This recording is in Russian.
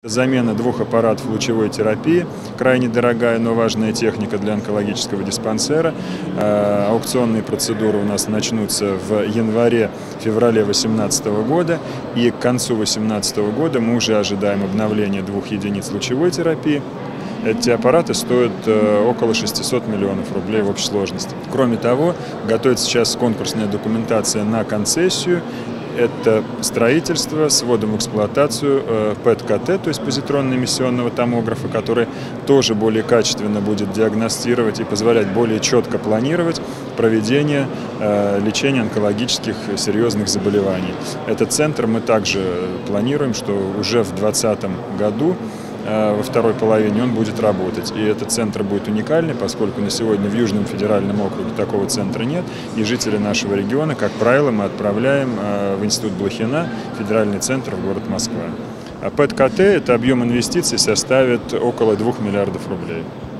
Замена 2 аппаратов лучевой терапии, крайне дорогая, но важная техника для онкологического диспансера. Аукционные процедуры у нас начнутся в январе-феврале 2018 года, и к концу 2018 года мы уже ожидаем обновления 2 единиц лучевой терапии. Эти аппараты стоят около 600 миллионов рублей в общей сложности. Кроме того, готовится сейчас конкурсная документация на концессию. Это строительство с вводом в эксплуатацию ПЭТ-КТ, то есть позитронно-эмиссионного томографа, который тоже более качественно будет диагностировать и позволять более четко планировать проведение лечения онкологических серьезных заболеваний. Этот центр мы также планируем, что уже в 2020 году во второй половине он будет работать. И этот центр будет уникальный, поскольку на сегодня в Южном федеральном округе такого центра нет. И жители нашего региона, как правило, мы отправляем в Институт Блохина, федеральный центр в город Москва. А ПЭТ-КТ, это объем инвестиций составит около 2 миллиардов рублей.